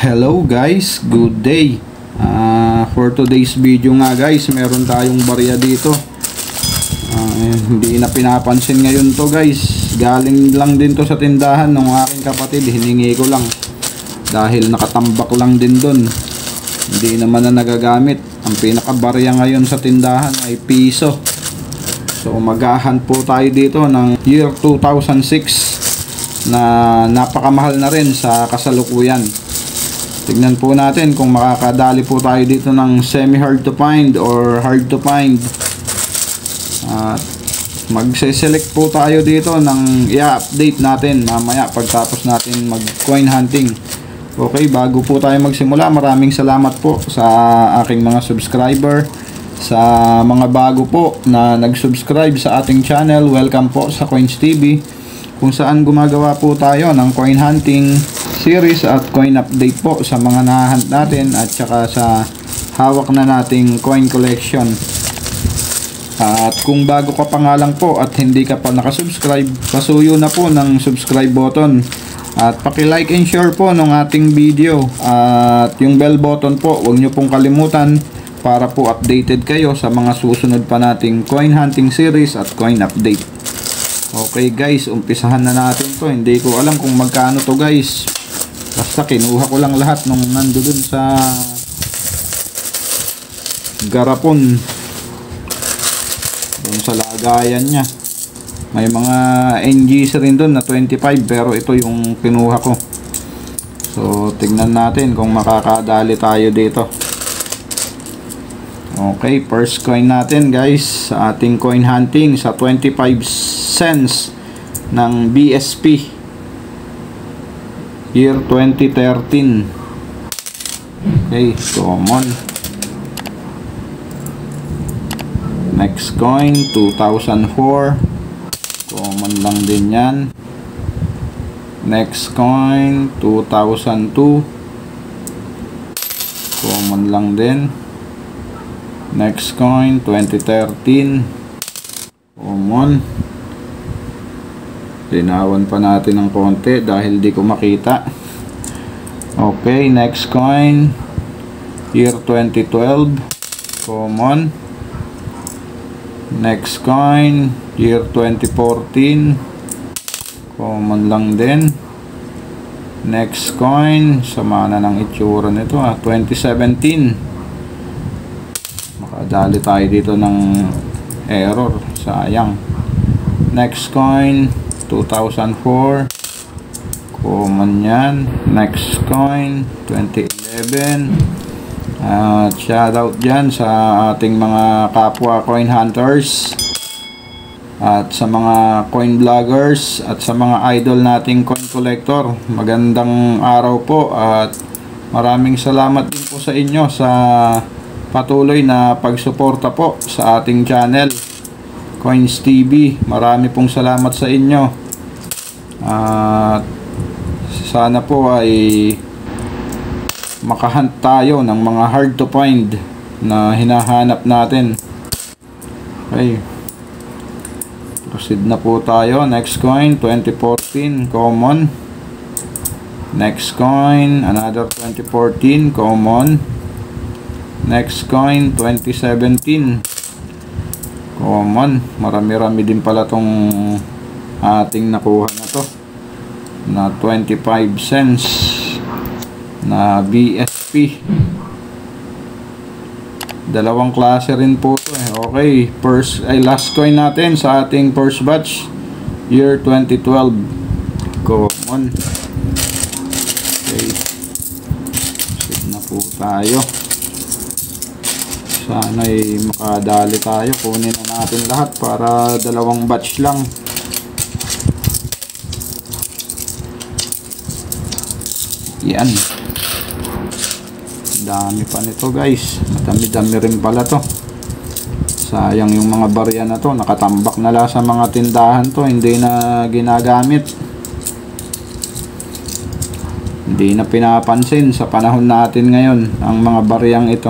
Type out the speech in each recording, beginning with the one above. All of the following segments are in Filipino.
Hello guys, good day. For today's video nga guys, meron tayong barya dito. Hindi na pinapansin ngayon to guys. Galing lang din to sa tindahan ng aking kapatid. Hiningi ko lang dahil nakatambak lang din dun. Hindi naman na nagagamit. Ang pinakabarya ngayon sa tindahan ay piso. So magahan po tayo dito ng year 2006 na napakamahal na rin sa kasalukuyan. Tignan po natin kung makakadali po tayo dito ng semi hard to find or hard to find. At magse-select po tayo dito ng i-update natin mamaya pagtapos natin mag coin hunting. Okay, bago po tayo magsimula, maraming salamat po sa aking mga subscriber. Sa mga bago po na nag-subscribe sa ating channel, welcome po sa Coins TV, kung saan gumagawa po tayo ng coin hunting series at coin update po sa mga nahunt natin at saka sa hawak na nating coin collection. At kung bago ka pa nga lang po at hindi ka pa nakasubscribe, pasuyo na po ng subscribe button at paki-like and share po ng ating video, at yung bell button po huwag nyo pong kalimutan para po updated kayo sa mga susunod pa nating coin hunting series at coin update. Okay guys, umpisahan na natin to. Hindi ko alam kung magkano to guys, basta kinuha ko lang lahat nung nandoon sa garapon doon sa lagayan niya. May mga NGs rin doon na 25, pero ito yung kinuha ko. So tignan natin kung makakadali tayo dito. Okay, first coin natin guys sa ating coin hunting sa 25 cents ng BSP year 2013. Okay, common. Next coin 2004, common lang din yan. Next coin 2002, common lang din. Next coin 2013, common. Linawan pa natin ng konti dahil di ko makita. Okay, next coin year 2012, common. Next coin year 2014, common lang din. Next coin, sama na ng itsura nito 2017. Makadali tayo dito ng error, sayang. Next coin 2004, common yan. Next coin 2011. Shoutout dyan sa ating mga kapwa coin hunters at sa mga coin vloggers at sa mga idol nating coin collector. Magandang araw po at maraming salamat din po sa inyo sa patuloy na pagsuporta po sa ating channel Coins TV. Marami pong salamat sa inyo at sana po ay makahunt tayo ng mga hard to find na hinahanap natin. Okay, proceed na po tayo. Next coin 2014, common. Next coin another 2014, common. Next coin 2017, common. Marami-rami din pala tong ating nakuha na to na 25 cents na BSP. Dalawang klase rin po to Okay, last coin natin sa ating first batch year 2012, common. Okay, proceed na po tayo. Sana ay makadali tayo. Kunin na natin lahat para dalawang batch lang. Yan, dami pa nito guys. Madami-dami rin pala to. Sayang yung mga barya na to, nakatambak na lang sa mga tindahan to, hindi na ginagamit, hindi na pinapansin sa panahon natin ngayon ang mga baryang ito.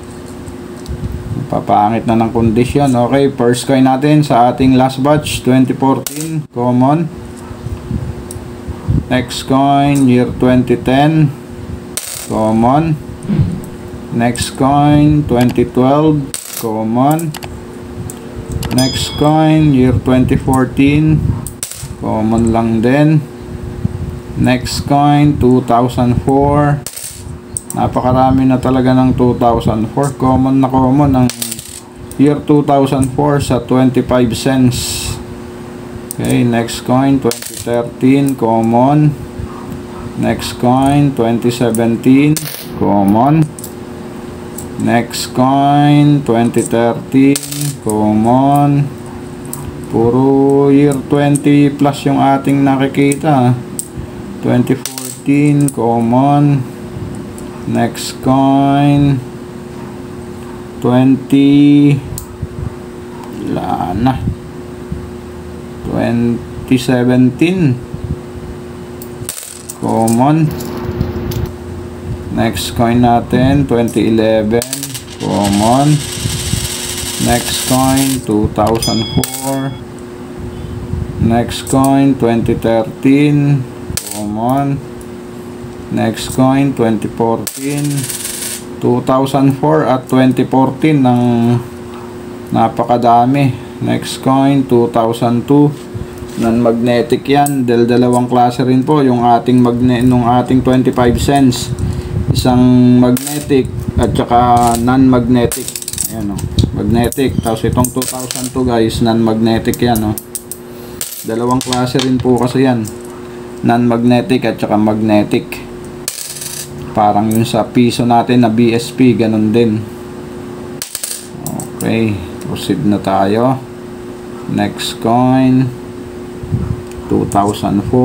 Papangit na ng kondisyon. Okay, first coin natin sa ating last batch 2014, common. Next coin year 2010, common. Next coin, 2012, common. Next coin, year 2014, common lang din. Next coin, 2004. Napakarami na talaga ng 2004. Common na common ang year 2004 sa 25 cents. Okay, next coin, 2013, common. Next coin, 2017, common. Next coin, 2013, common. Puro year 20 plus yung ating nakikita. 2014, common. Next coin, 20 wala na, 2017, common. Next coin natin, 2011, common. Next coin, 2004. Next coin, 2013, common. Next coin, 2014. 2004 at 2014 ng napakadami. Next coin, 2002. Non-magnetic yan. Dalawang klase rin po yung ating nung ating 25 cents. Isang magnetic at saka non-magnetic. Ayan o, magnetic. Tapos itong 2002 guys, non-magnetic yan o. Dalawang klase rin po kasi yan. Non-magnetic at saka magnetic. Parang yun sa piso natin na BSP, ganun din. Okay, proceed na tayo. Next coin, 2004.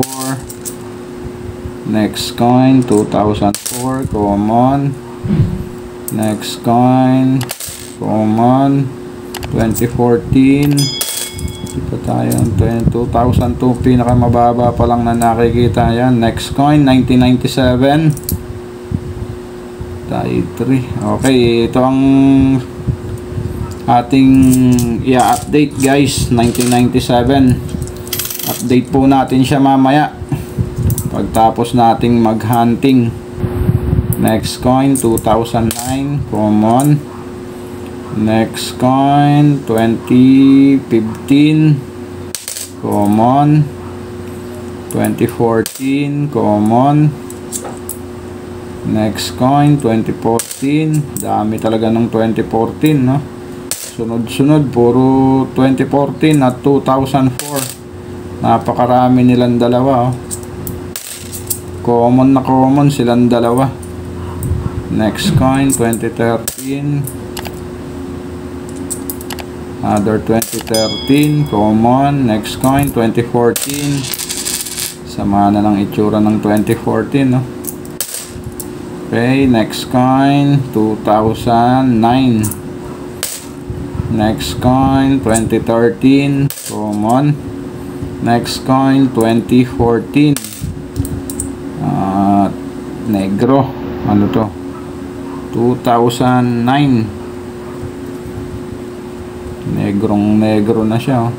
Next coin, 2004, common. Next coin, common. 2014. Dito tayo, 2002, pinakamababa pa lang na nakikita yan. Next coin, 1997. Tayo 3. Okay, ito ang ating i-update guys. 1997. Update po natin siya mamaya pagtapos nating mag-hunting. Next coin, 2009, common. Next coin, 2015, common. 2014, common. Next coin, 2014. Dami talaga ng 2014, no? Sunod-sunod, puro 2014 at 2004. Napakarami nilang dalawa, oh. Common na common silang dalawa. Next coin, 2013. Other 2013, common. Next coin, 2014. Sama na ng itsura ng 2014, no? Okay, next coin, 2009. Next coin, 2013, common. Next coin, 2014. Negro. Ano to? 2009. Negro na siya, oh.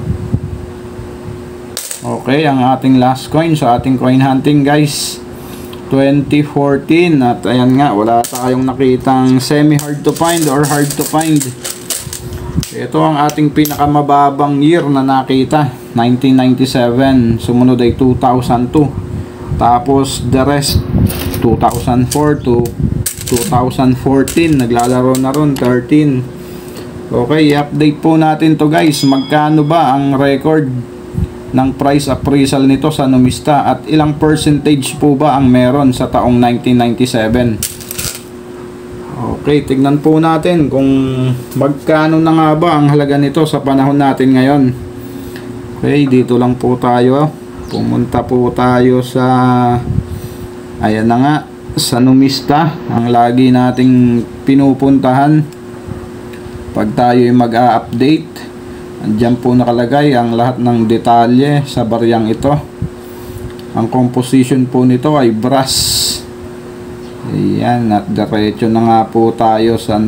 Okay, ang ating last coin sa ating coin hunting guys, 2014. At ayan nga, wala tayong nakitang semi hard to find or hard to find. Ito ang ating pinakamababang year na nakita, 1997. Sumunod ay 2002. Tapos the rest 2004 to 2014, naglalaro na ron 13. Okay, i-update po natin to guys. Magkano ba ang record ng price appraisal nito sa Numista at ilang percentage po ba ang meron sa taong 1997? Okay, tignan po natin kung magkano na nga ba ang halaga nito sa panahon natin ngayon. Okay, dito lang po tayo. Pumunta po tayo sa, ayan na nga, sa Numista, ang lagi nating pinupuntahan pag tayo ay mag-a-update. Andiyan po nakalagay ang lahat ng detalye sa baryang ito. Ang composition po nito ay brass. Ayan, at diretso na nga po tayo sa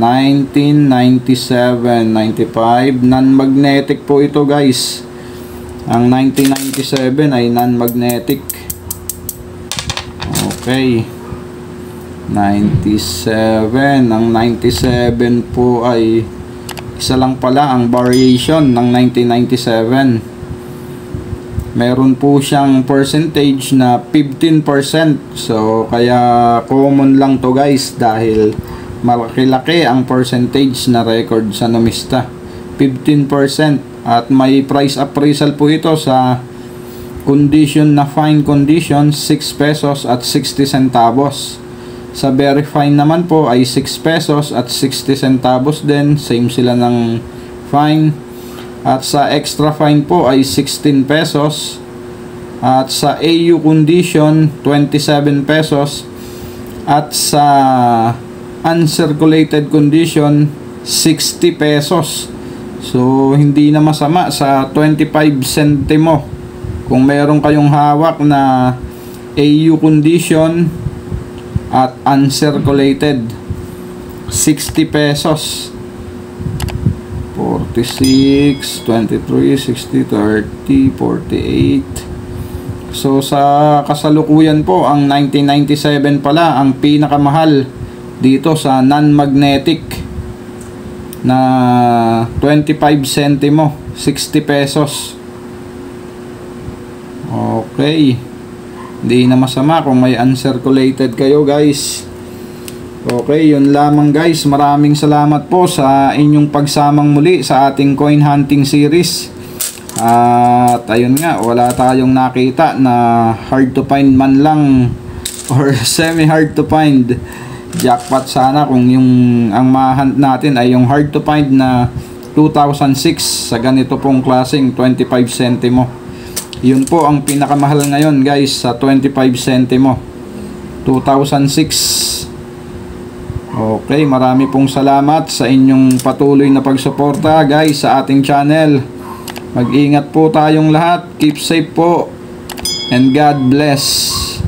1997-95. Non-magnetic po ito guys. Ang 1997 ay non-magnetic. Okay. 97. Ang 97 po ay isa lang pala ang variation ng 1997. Meron po siyang percentage na 15%. So kaya common lang to guys, dahil malaki-laki ang percentage na record sa Numista, 15%. At may price appraisal po ito sa condition na fine condition, 6 pesos at 60 centavos. Sa very fine naman po ay 6 pesos at 60 centavos din, same sila ng fine. At sa extra fine po ay 16 pesos. At sa AU condition 27 pesos. At sa uncirculated condition 60 pesos. So hindi na masama sa 25 centimo. Kung meron kayong hawak na AU condition at uncirculated, 60 pesos. 46, 23, 60, 30, 48. So sa kasalukuyan po, ang 1997 pala ang pinakamahal dito sa non-magnetic na 25 centimo, 60 pesos. Okay, hindi na masama kung may uncirculated kayo guys. Okay, yun lamang guys. Maraming salamat po sa inyong pagsamang muli sa ating coin hunting series. At ayun nga, wala tayong nakita na hard to find man lang or semi hard to find. Jackpot sana kung yung ang ma-hunt natin ay yung hard to find na 2006 sa ganito pong klaseng 25 centimo. Yun po ang pinakamahal ngayon guys, sa 25 centimo, 2006. Okay, marami pong salamat sa inyong patuloy na pagsuporta guys sa ating channel. Mag-ingat po tayong lahat, keep safe po, and God bless.